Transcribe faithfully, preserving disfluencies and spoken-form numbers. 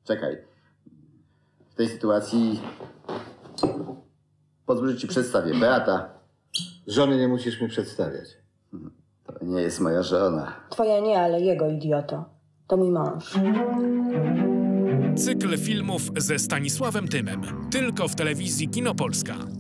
Czekaj. W tej sytuacji pozwól, że ci przedstawię. Beata. Żony nie musisz mi przedstawiać. To nie jest moja żona. Twoja nie, ale jego, idioto. To mój mąż. Cykl filmów ze Stanisławem Tymem. Tylko w telewizji Kino Polska.